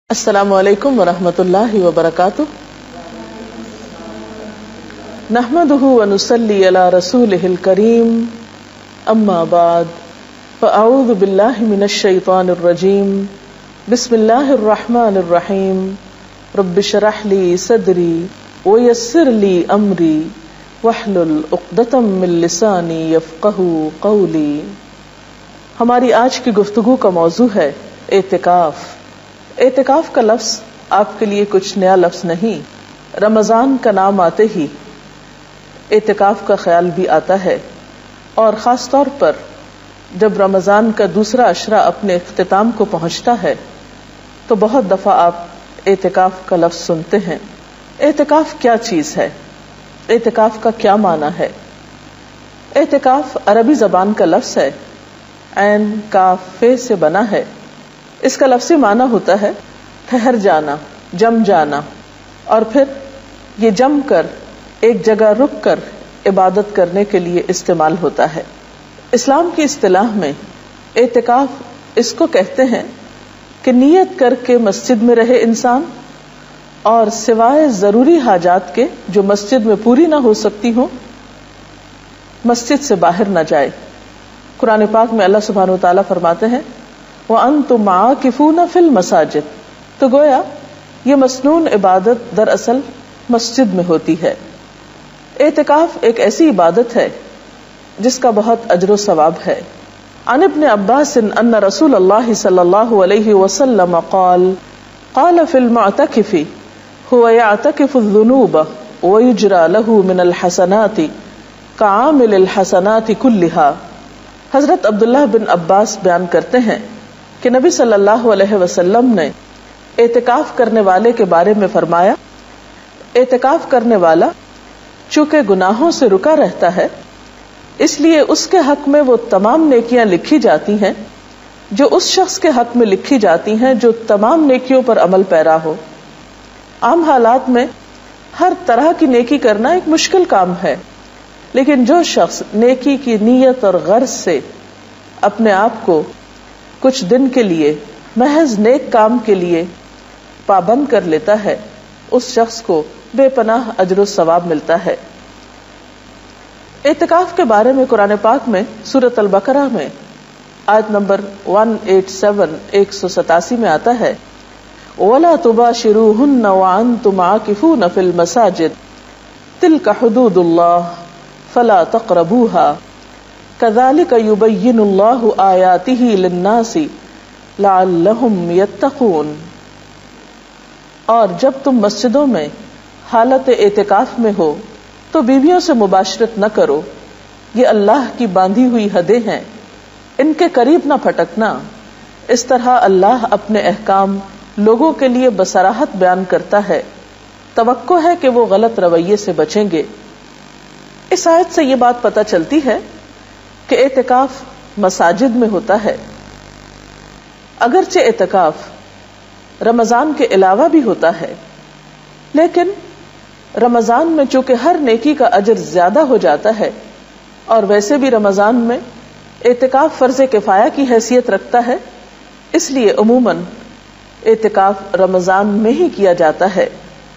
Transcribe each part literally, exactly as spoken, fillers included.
السلام علیکم ورحمۃ اللہ وبرکاتہ. نحمده ونصلی علی رسولہ الکریم. اما بعد فاعوذ باللہ من الشیطان الرجیم. بسم اللہ الرحمن الرحیم. رب اشرح لی صدری ویسر لی امری واحلل عقدۃ من لسانی یفقہوا قولی. ہماری آج کی گفتگو کا موضوع ہے اعتکاف. اعتکاف کا لفظ آپ کے لیے کچھ نیا لفظ نہیں. رمضان کا نام آتے ہی اعتکاف کا خیال بھی آتا ہے، اور خاص طور پر جب رمضان کا دوسرا عشرہ اپنے اختتام کو پہنچتا ہے تو بہت دفعہ آپ اعتکاف کا لفظ سنتے ہیں. اعتکاف کیا چیز ہے؟ اعتکاف کا کیا معنی ہے؟ اعتکاف عربی زبان کا لفظ ہے، عین کاف فے سے بنا ہے. اس کا لفظی معنی ہوتا ہے ٹھہر جانا، جم جانا، اور پھر یہ جم کر ایک جگہ رک کر عبادت کرنے کے لیے استعمال ہوتا ہے. اسلام کی اصطلاح میں اعتکاف اس کو کہتے ہیں کہ نیت کر کے مسجد میں رہے انسان، اور سوائے ضروری حاجات کے جو مسجد میں پوری نہ ہو سکتی ہوں مسجد سے باہر نہ جائے. قرآن پاک میں اللہ سبحانہ وتعالیٰ فرماتے ہیں وَأَنْتُمْ عَاكِفُونَ فِي الْمَسَاجِدِ. تو گویا یہ مسنون عبادت دراصل مسجد میں ہوتی ہے. اعتکاف ایک ایسی عبادت ہے جس کا بہت اجر و ثواب ہے. عن ابن عباس ان رسول اللہ صلی اللہ علیہ وسلم قال قال في المعتكف هو يعتكف الذنوب ويجرى له من الحسنات كعامل الحسنات كلها. حضرت عبداللہ بن عباس بیان کرتے ہیں کہ نبی صلی اللہ علیہ وسلم نے اعتکاف کرنے والے کے بارے میں فرمایا، اعتکاف کرنے والا چونکہ گناہوں سے رکا رہتا ہے اس لیے اس کے حق میں وہ تمام نیکیاں لکھی جاتی ہیں جو اس شخص کے حق میں لکھی جاتی ہیں جو تمام نیکیوں پر عمل پیرا ہو. عام حالات میں ہر طرح کی نیکی کرنا ایک مشکل کام ہے، لیکن جو شخص نیکی کی نیت اور غرض سے اپنے آپ کو کچھ دن کے لیے محض نیک کام کے لیے پابند کر لیتا ہے اس شخص کو بے پناہ اجر و ثواب ملتا ہے. اعتکاف کے بارے میں قرآن پاک میں سورۃ البقرہ میں آیت نمبر ایک سو ستاسی ایک سو ستاسی میں آتا ہے وَلَا تُبَاشِرُوهُنَّ وَأَنْتُمْ عَاكِفُونَ فِي الْمَسَاجِدِ تِلْكَ حُدُودُ اللَّهِ فَلَا تَقْرَبُوهَا كَذَلِكَ يُبَيِّنُ اللَّهُ آيَاتِهِ لِلنَّاسِ لَعَلَّهُمْ يَتَّقُونَ. اور جب تم مسجدوں میں حالت اعتکاف میں ہو تو بیویوں سے مباشرت نہ کرو، یہ اللہ کی باندھی ہوئی حدیں ہیں، ان کے قریب نہ پھٹکنا. اس طرح اللہ اپنے احکام لوگوں کے لیے بصراحت بیان کرتا ہے. توقع ہے کہ وہ غلط رویے سے بچیں گے. اس آیت سے یہ بات پتہ چلتی ہے کہ اعتکاف مساجد میں ہوتا ہے. اگرچہ اعتکاف رمضان کے علاوہ بھی ہوتا ہے، لیکن رمضان میں چونکہ ہر نیکی کا اجر زیادہ ہو جاتا ہے، اور ویسے بھی رمضان میں اعتکاف فرض کفایہ کی حیثیت رکھتا ہے، اس لیے عموماً اعتکاف رمضان میں ہی کیا جاتا ہے.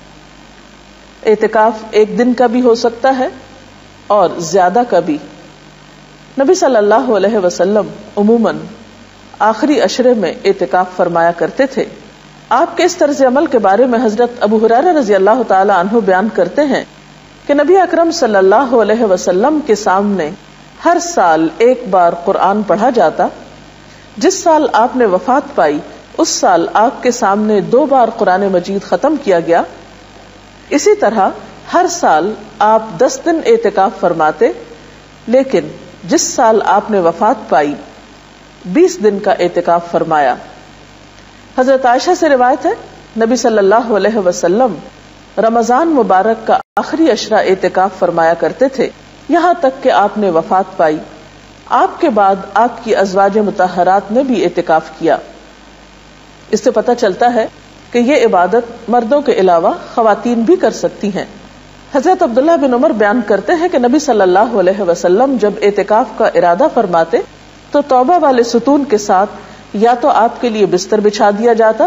اعتکاف ایک دن کا بھی ہو سکتا ہے اور زیادہ کا بھی. نبی صلی اللہ علیہ وسلم عموماً آخری عشرے میں اعتکاف فرمایا کرتے تھے. آپ کے اس طرز عمل کے بارے میں حضرت ابو ہریرہ رضی اللہ تعالی عنہ بیان کرتے ہیں کہ نبی اکرم صلی اللہ علیہ وسلم کے سامنے ہر سال ایک بار قرآن پڑھا جاتا. جس سال آپ نے وفات پائی اس سال آپ کے سامنے دو بار قرآن مجید ختم کیا گیا. اسی طرح ہر سال آپ دس دن اعتکاف فرماتے، لیکن جس سال آپ نے وفات پائی بیس دن کا اعتکاف فرمایا. حضرت عائشہ سے روایت ہے نبی صلی اللہ علیہ وسلم رمضان مبارک کا آخری عشرہ اعتکاف فرمایا کرتے تھے یہاں تک کہ آپ نے وفات پائی. آپ کے بعد آپ کی ازواج مطہرات نے بھی اعتکاف کیا. اس سے پتہ چلتا ہے کہ یہ عبادت مردوں کے علاوہ خواتین بھی کر سکتی ہیں. حضرت عبداللہ بن عمر بیان کرتے ہیں کہ نبی صلی اللہ علیہ وسلم جب اعتکاف کا ارادہ فرماتے تو توبہ والے ستون کے ساتھ یا تو آپ کے لیے بستر بچھا دیا جاتا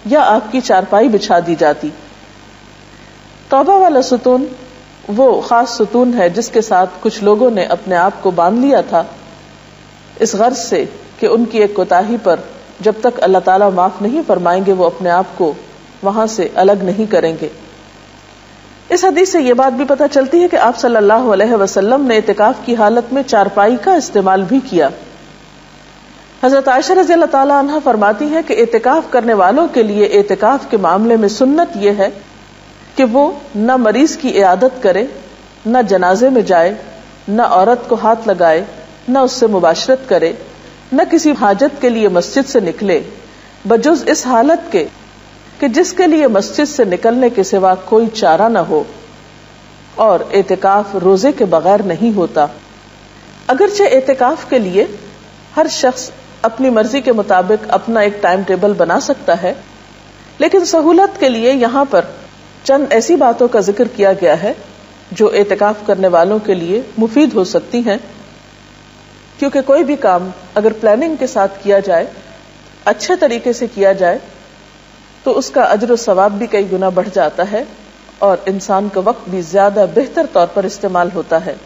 یا آپ کی چارپائی بچھا دی جاتی۔ توبہ والا ستون وہ خاص ستون ہے جس کے ساتھ کچھ لوگوں نے اپنے آپ کو باندھ لیا تھا اس غرض سے کہ ان کی ایک کوتاہی پر جب تک اللہ تعالیٰ معاف نہیں فرمائیں گے وہ اپنے آپ کو وہاں سے الگ نہیں کریں گے۔ اس حدیث سے یہ بات بھی پتہ چلتی ہے کہ آپ صلی اللہ علیہ وسلم نے اعتکاف کی حالت میں چارپائی کا استعمال بھی کیا۔ حضرت عائشہ رضی اللہ تعالیٰ عنہ فرماتی ہیں کہ اعتکاف کرنے والوں کے لیے اعتکاف کے معاملے میں سنت یہ ہے کہ وہ نہ مریض کی عیادت کرے، نہ جنازے میں جائے، نہ عورت کو ہاتھ لگائے، نہ اس سے مباشرت کرے، نہ کسی حاجت کے لیے مسجد سے نکلے بجز اس حالت کے کہ جس کے لیے مسجد سے نکلنے کے سوا کوئی چارہ نہ ہو، اور اعتکاف روزے کے بغیر نہیں ہوتا۔ اگرچہ اعتکاف کے لیے ہر شخص اپنی مرضی کے مطابق اپنا ایک ٹائم ٹیبل بنا سکتا ہے، لیکن سہولت کے لیے یہاں پر چند ایسی باتوں کا ذکر کیا گیا ہے جو اعتکاف کرنے والوں کے لیے مفید ہو سکتی ہیں، کیونکہ کوئی بھی کام اگر پلاننگ کے ساتھ کیا جائے، اچھے طریقے سے کیا جائے، تو اس کا اجر و ثواب بھی کئی گنا بڑھ جاتا ہے اور انسان کا وقت بھی زیادہ بہتر طور پر استعمال ہوتا ہے۔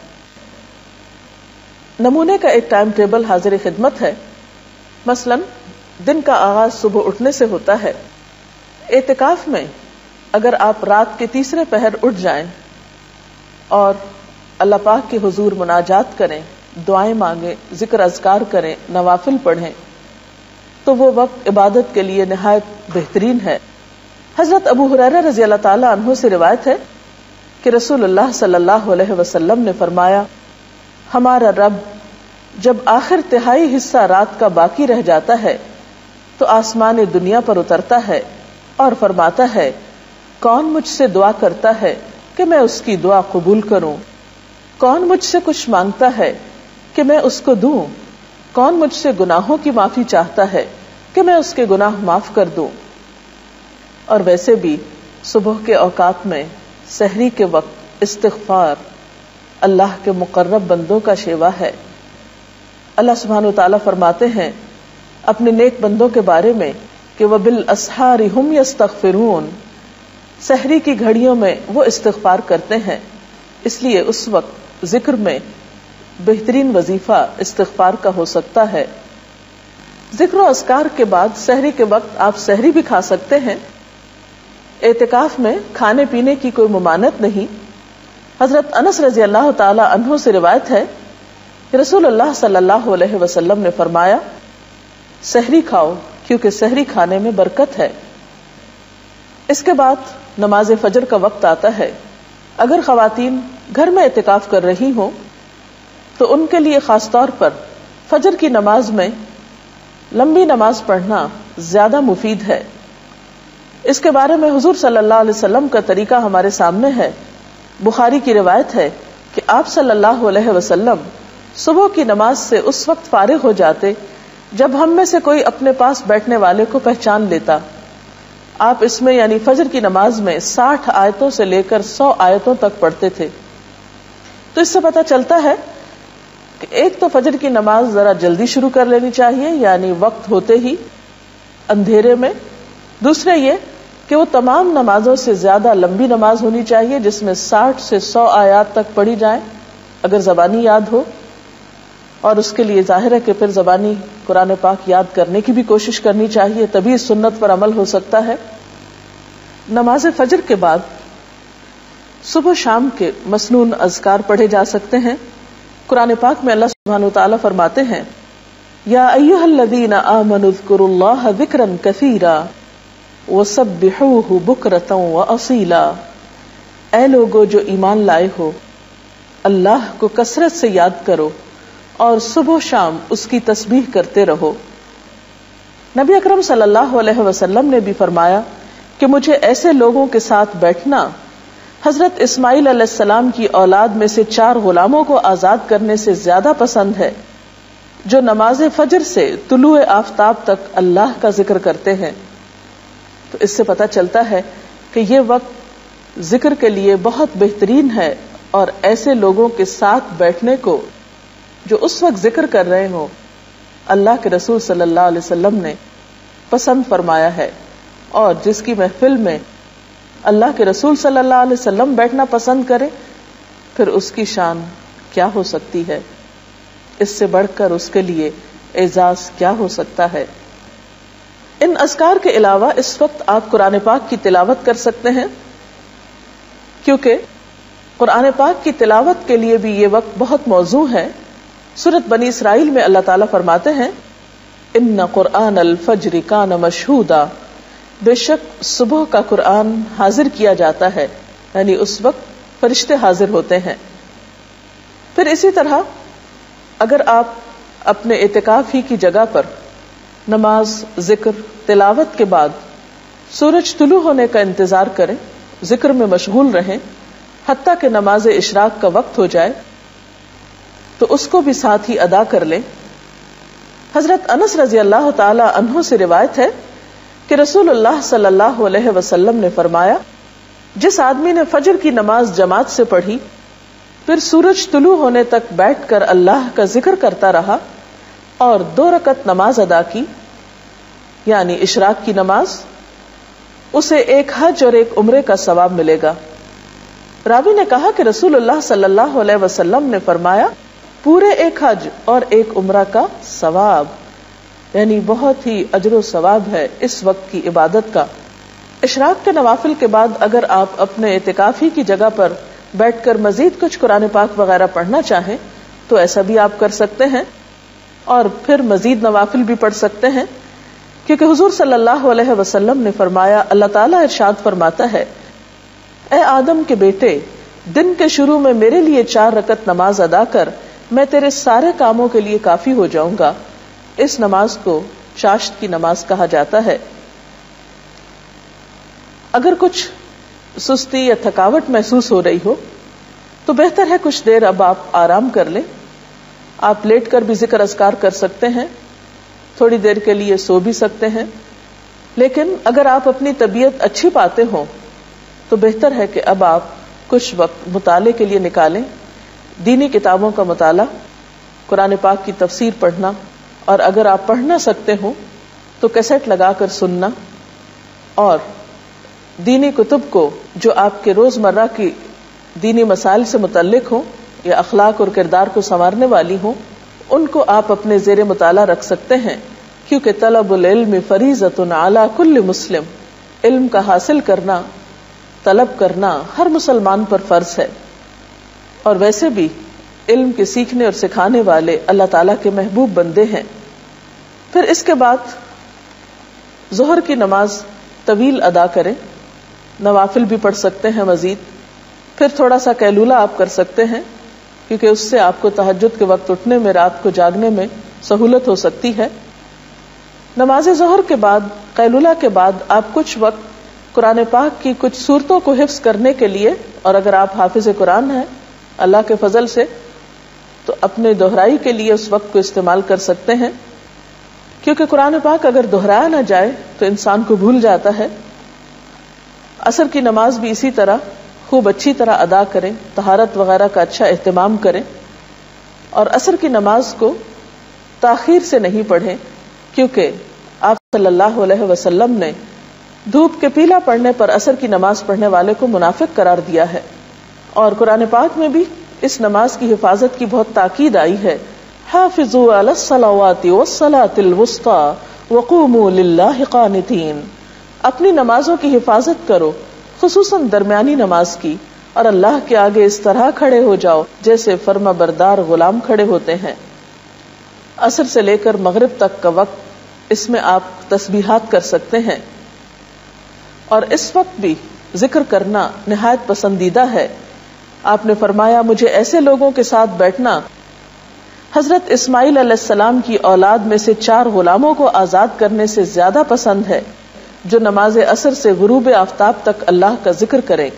نمونے کا ایک ٹائم ٹیبل حاضر خدمت ہے۔ مثلا دن کا آغاز صبح اٹھنے سے ہوتا ہے۔ اعتکاف میں اگر آپ رات کے تیسرے پہر اٹھ جائیں اور اللہ پاک کے حضور مناجات کریں، دعائیں مانگیں، ذکر اذکار کریں، نوافل پڑھیں، تو وہ وقت عبادت کے لیے نہایت بہترین ہے۔ حضرت ابو ہریرہ رضی اللہ تعالی عنہ سے روایت ہے کہ رسول اللہ صلی اللہ علیہ وسلم نے فرمایا، ہمارا رب جب آخر تہائی حصہ رات کا باقی رہ جاتا ہے تو آسمان دنیا پر اترتا ہے اور فرماتا ہے، کون مجھ سے دعا کرتا ہے کہ میں اس کی دعا قبول کروں؟ کون مجھ سے کچھ مانگتا ہے کہ میں اس کو دوں؟ کون مجھ سے گناہوں کی معافی چاہتا ہے کہ میں اس کے گناہ معاف کر دوں؟ اور ویسے بھی صبح کے اوقات میں سحری کے وقت استغفار اللہ کے مقرب بندوں کا شیوا ہے۔ اللہ سبحانہ و تعالیٰ فرماتے ہیں اپنے نیک بندوں کے بارے میں کہ وَبِالْأَسْحَارِ هُمْ يَسْتَغْفِرُونَ، سحری کی گھڑیوں میں وہ استغفار کرتے ہیں، اس لیے اس وقت ذکر میں بہترین وظیفہ استغفار کا ہو سکتا ہے۔ ذکر و اذکار کے بعد سحری کے وقت آپ سحری بھی کھا سکتے ہیں۔ اعتکاف میں کھانے پینے کی کوئی ممانعت نہیں۔ حضرت انس رضی اللہ تعالی عنہ سے روایت ہے کہ رسول اللہ صلی اللہ علیہ وسلم نے فرمایا، سحری کھاؤ کیونکہ سحری کھانے میں برکت ہے۔ اس کے بعد نماز فجر کا وقت آتا ہے۔ اگر خواتین گھر میں اعتکاف کر رہی ہوں تو ان کے لیے خاص طور پر فجر کی نماز میں لمبی نماز پڑھنا زیادہ مفید ہے۔ اس کے بارے میں حضور صلی اللہ علیہ وسلم کا طریقہ ہمارے سامنے ہے۔ بخاری کی روایت ہے کہ آپ صلی اللہ علیہ وسلم صبح کی نماز سے اس وقت فارغ ہو جاتے جب ہم میں سے کوئی اپنے پاس بیٹھنے والے کو پہچان لیتا۔ آپ اس میں یعنی فجر کی نماز میں ساٹھ آیتوں سے لے کر سو آیتوں تک پڑھتے تھے۔ تو اس سے پتہ چلتا ہے کہ ایک تو فجر کی نماز ذرا جلدی شروع کر لینی چاہیے، یعنی وقت ہوتے ہی اندھیرے میں۔ دوسرے یہ کہ وہ تمام نمازوں سے زیادہ لمبی نماز ہونی چاہیے جس میں ساٹھ سے سو آیات تک پڑھی جائیں اگر زبانی یاد ہو، اور اس کے لیے ظاہر ہے کہ پھر زبانی قرآن پاک یاد کرنے کی بھی کوشش کرنی چاہیے، تبھی اس سنت پر عمل ہو سکتا ہے۔ نماز فجر کے بعد صبح شام کے مسنون اذکار پڑھے جا سکتے ہیں۔ قرآن پاک میں اللہ سبحانہ وتعالی فرماتے ہیں، یا ایھا الذین آمنوا اذکروا اللہ ذکرا کثیرا وسبحوہ بکرۃ واصیلا، اے لوگو جو ایمان لائے ہو، اللہ کو کثرت سے یاد کرو اور صبح و شام اس کی تسبیح کرتے رہو۔ نبی اکرم صلی اللہ علیہ وسلم نے بھی فرمایا کہ مجھے ایسے لوگوں کے ساتھ بیٹھنا حضرت اسماعیل علیہ السلام کی اولاد میں سے چار غلاموں کو آزاد کرنے سے زیادہ پسند ہے جو نماز فجر سے طلوع آفتاب تک اللہ کا ذکر کرتے ہیں۔ تو اس سے پتہ چلتا ہے کہ یہ وقت ذکر کے لیے بہت بہترین ہے، اور ایسے لوگوں کے ساتھ بیٹھنے کو جو اس وقت ذکر کر رہے ہوں اللہ کے رسول صلی اللہ علیہ وسلم نے پسند فرمایا ہے، اور جس کی محفل میں اللہ کے رسول صلی اللہ علیہ وسلم بیٹھنا پسند کرے، پھر اس کی شان کیا ہو سکتی ہے؟ اس سے بڑھ کر اس کے لیے اعزاز کیا ہو سکتا ہے؟ ان اذکار کے علاوہ اس وقت آپ قرآن پاک کی تلاوت کر سکتے ہیں، کیونکہ قرآن پاک کی تلاوت کے لیے بھی یہ وقت بہت موزوں ہے۔ سورۃ بنی اسرائیل میں اللہ تعالیٰ فرماتے ہیں ان قرآن الفجر کان مشہودا، بے شک صبح کا قرآن حاضر کیا جاتا ہے، یعنی اس وقت فرشتے حاضر ہوتے ہیں۔ پھر اسی طرح اگر آپ اپنے اعتکاف ہی کی جگہ پر نماز، ذکر، تلاوت کے بعد سورج طلوع ہونے کا انتظار کریں، ذکر میں مشغول رہیں حتیٰ کہ نماز اشراق کا وقت ہو جائے، تو اس کو بھی ساتھ ہی ادا کر لیں۔ حضرت انس رضی اللہ تعالی عنہ سے روایت ہے کہ رسول اللہ صلی اللہ علیہ وسلم نے فرمایا، جس آدمی نے فجر کی نماز جماعت سے پڑھی، پھر سورج طلوع ہونے تک بیٹھ کر اللہ کا ذکر کرتا رہا اور دو رکعت نماز ادا کی، یعنی اشراق کی نماز، اسے ایک حج اور ایک عمرے کا ثواب ملے گا۔ راوی نے کہا کہ رسول اللہ صلی اللہ علیہ وسلم نے فرمایا، پورے ایک حج اور ایک عمرہ کا ثواب، یعنی بہت ہی اجر و ثواب ہے اس وقت کی عبادت کا۔ اشراق کے نوافل کے بعد اگر آپ اپنے اعتکافی کی جگہ پر بیٹھ کر مزید کچھ قرآن پاک وغیرہ پڑھنا چاہیں تو ایسا بھی آپ کر سکتے ہیں، اور پھر مزید نوافل بھی پڑھ سکتے ہیں، کیونکہ حضور صلی اللہ علیہ وسلم نے فرمایا، اللہ تعالیٰ ارشاد فرماتا ہے، اے آدم کے بیٹے، دن کے شروع میں میرے لیے چار رکعت نماز ادا کر، میں تیرے سارے کاموں کے لیے کافی ہو جاؤں گا۔ اس نماز کو چاشت کی نماز کہا جاتا ہے۔ اگر کچھ سستی یا تھکاوٹ محسوس ہو رہی ہو تو بہتر ہے کچھ دیر اب آپ آرام کر لیں۔ آپ لیٹ کر بھی ذکر اذکار کر سکتے ہیں، تھوڑی دیر کے لیے سو بھی سکتے ہیں، لیکن اگر آپ اپنی طبیعت اچھی پاتے ہوں تو بہتر ہے کہ اب آپ کچھ وقت مطالعے کے لیے نکالیں۔ دینی کتابوں کا مطالعہ، قرآن پاک کی تفسیر پڑھنا، اور اگر آپ پڑھ نہ سکتے ہوں تو کیسٹ لگا کر سننا، اور دینی کتب کو جو آپ کے روزمرہ کی دینی مسائل سے متعلق ہوں یا اخلاق اور کردار کو سنوارنے والی ہوں، ان کو آپ اپنے زیر مطالعہ رکھ سکتے ہیں، کیونکہ طلب العلم فریضۃ علی کل مسلم، علم کا حاصل کرنا، طلب کرنا ہر مسلمان پر فرض ہے، اور ویسے بھی علم کے سیکھنے اور سکھانے والے اللہ تعالیٰ کے محبوب بندے ہیں۔ پھر اس کے بعد ظہر کی نماز طویل ادا کریں، نوافل بھی پڑھ سکتے ہیں مزید، پھر تھوڑا سا قیلولہ آپ کر سکتے ہیں، کیونکہ اس سے آپ کو تہجد کے وقت اٹھنے میں، رات کو جاگنے میں سہولت ہو سکتی ہے۔ نماز ظہر کے بعد، قیلولہ کے بعد آپ کچھ وقت قرآن پاک کی کچھ صورتوں کو حفظ کرنے کے لیے، اور اگر آپ حافظ قرآن ہیں اللہ کے فضل سے تو اپنے دہرائی کے لیے اس وقت کو استعمال کر سکتے ہیں، کیونکہ قرآن پاک اگر دہرایا نہ جائے تو انسان کو بھول جاتا ہے۔ عصر کی نماز بھی اسی طرح خوب اچھی طرح ادا کریں، طہارت وغیرہ کا اچھا اہتمام کریں، اور عصر کی نماز کو تاخیر سے نہیں پڑھیں، کیونکہ آپ صلی اللہ علیہ وسلم نے دھوپ کے پیلا پڑنے پر عصر کی نماز پڑھنے والے کو منافق قرار دیا ہے، اور قرآن پاک میں بھی اس نماز کی حفاظت کی بہت تاکید آئی ہے، حافظوا علی الصلوات والصلاۃ الوسطی وقوموا للہ قانتین، اپنی نمازوں کی حفاظت کرو، خصوصاً درمیانی نماز کی، اور اللہ کے آگے اس طرح کھڑے ہو جاؤ جیسے فرما بردار غلام کھڑے ہوتے ہیں۔ عصر سے لے کر مغرب تک کا وقت، اس میں آپ تسبیحات کر سکتے ہیں، اور اس وقت بھی ذکر کرنا نہایت پسندیدہ ہے۔ آپ نے فرمایا، مجھے ایسے لوگوں کے ساتھ بیٹھنا حضرت اسماعیل علیہ السلام کی اولاد میں سے چار غلاموں کو آزاد کرنے سے زیادہ پسند ہے، جو نماز عصر سے غروب آفتاب تک اللہ کا ذکر کریں۔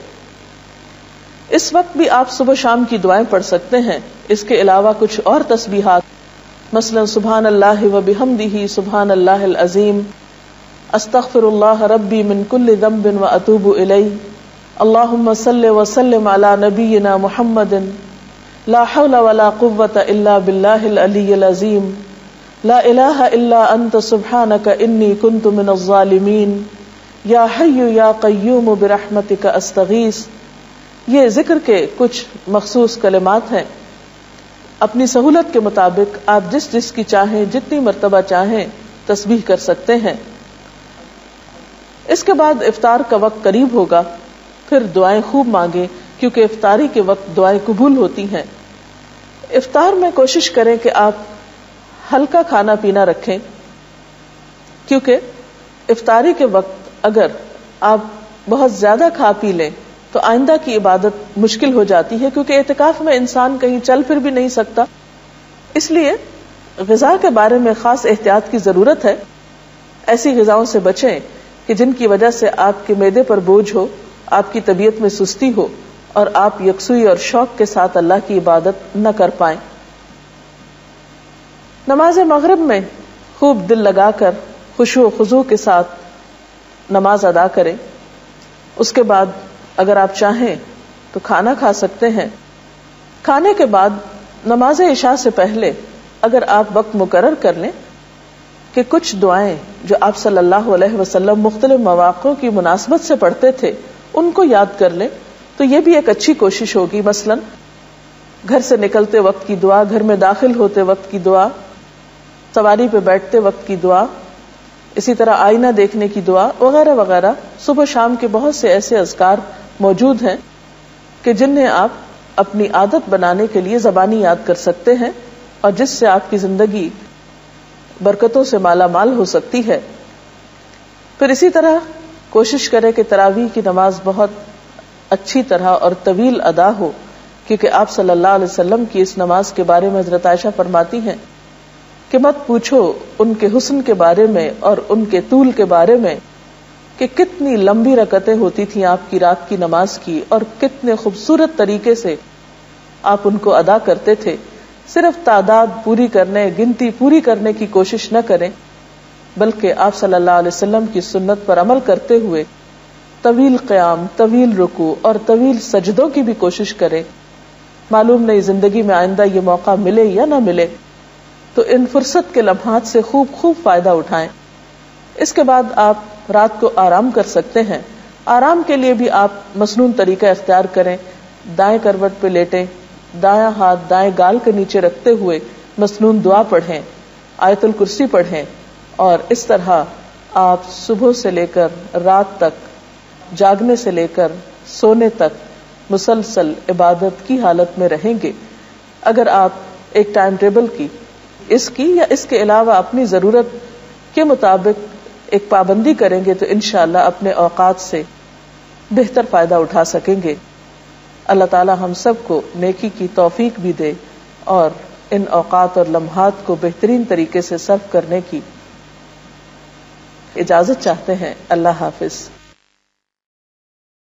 اس وقت بھی آپ صبح شام کی دعائیں پڑھ سکتے ہیں۔ اس کے علاوہ کچھ اور تسبیحات، مثلا سبحان اللہ و بحمدہ سبحان اللہ العظیم، استغفر اللہ ربی من کل ذنب و اتوب الیہ، اللہم صل وسلم علی نبینا محمد، لا حول ولا قوة الا باللہ العلی العظیم، لا الہ الا انت سبحانک انی کنت من الظالمین، یا حی یا قیوم برحمتک استغیث، یہ ذکر کے کچھ مخصوص کلمات ہیں. اپنی سہولت کے مطابق آپ جس جس کی چاہیں جتنی مرتبہ چاہیں تسبیح کر سکتے ہیں. اس کے بعد افطار کا وقت قریب ہوگا، پھر دعائیں خوب مانگیں کیونکہ افطاری کے وقت دعائیں قبول ہوتی ہیں. افطار میں کوشش کریں کہ آپ ہلکا کھانا پینا رکھیں، کیونکہ افطاری کے وقت اگر آپ بہت زیادہ کھا پی لیں تو آئندہ کی عبادت مشکل ہو جاتی ہے، کیونکہ اعتکاف میں انسان کہیں چل پھر بھی نہیں سکتا. اس لیے غذا کے بارے میں خاص احتیاط کی ضرورت ہے. ایسی غذاؤں سے بچیں کہ جن کی وجہ سے آپ کے معدے پر بوجھ ہو، آپ کی طبیعت میں سستی ہو اور آپ یکسوئی اور شوق کے ساتھ اللہ کی عبادت نہ کر پائیں. نماز مغرب میں خوب دل لگا کر خشوع و خضوع کے ساتھ نماز ادا کریں. اس کے بعد اگر آپ چاہیں تو کھانا کھا سکتے ہیں. کھانے کے بعد نماز عشاء سے پہلے اگر آپ وقت مقرر کر لیں کہ کچھ دعائیں جو آپ صلی اللہ علیہ وسلم مختلف مواقع کی مناسبت سے پڑھتے تھے ان کو یاد کر لیں تو یہ بھی ایک اچھی کوشش ہوگی. مثلا گھر سے نکلتے وقت کی دعا، گھر میں داخل ہوتے وقت کی دعا، سواری پہ بیٹھتے وقت کی دعا، اسی طرح آئینہ دیکھنے کی دعا وغیرہ وغیرہ. صبح شام کے بہت سے ایسے اذکار موجود ہیں کہ جنہیں آپ اپنی عادت بنانے کے لیے زبانی یاد کر سکتے ہیں اور جس سے آپ کی زندگی برکتوں سے مالا مال ہو سکتی ہے. پھر اسی طرح کوشش کریں کہ تراویح کی نماز بہت اچھی طرح اور طویل ادا ہو، کیونکہ آپ صلی اللہ علیہ وسلم کی اس نماز کے بارے میں حضرت عائشہ فرماتی ہیں کہ مت پوچھو ان کے حسن کے بارے میں اور ان کے طول کے بارے میں کہ کتنی لمبی رکعتیں ہوتی تھیں آپ کی رات کی نماز کی اور کتنے خوبصورت طریقے سے آپ ان کو ادا کرتے تھے. صرف تعداد پوری کرنے، گنتی پوری کرنے کی کوشش نہ کریں، بلکہ آپ صلی اللہ علیہ وسلم کی سنت پر عمل کرتے ہوئے طویل قیام، طویل رکوع اور طویل سجدوں کی بھی کوشش کریں. معلوم نہیں زندگی میں آئندہ یہ موقع ملے یا نہ ملے، تو ان فرصت کے لمحات سے خوب خوب فائدہ اٹھائیں. اس کے بعد آپ رات کو آرام کر سکتے ہیں. آرام کے لیے بھی آپ مسنون طریقہ اختیار کریں. دائیں کروٹ پہ لیٹیں، دایاں ہاتھ دائیں گال کے نیچے رکھتے ہوئے مسنون دعا پڑھیں، آیت الکرسی پڑھیں، اور اس طرح آپ صبح سے لے کر رات تک، جاگنے سے لے کر سونے تک مسلسل عبادت کی حالت میں رہیں گے. اگر آپ ایک ٹائم ٹیبل کی اس کی یا اس کے علاوہ اپنی ضرورت کے مطابق ایک پابندی کریں گے تو انشاءاللہ اپنے اوقات سے بہتر فائدہ اٹھا سکیں گے. اللہ تعالی ہم سب کو نیکی کی توفیق بھی دے اور ان اوقات اور لمحات کو بہترین طریقے سے صرف کرنے کی اجازت چاہتے ہیں. اللہ حافظ.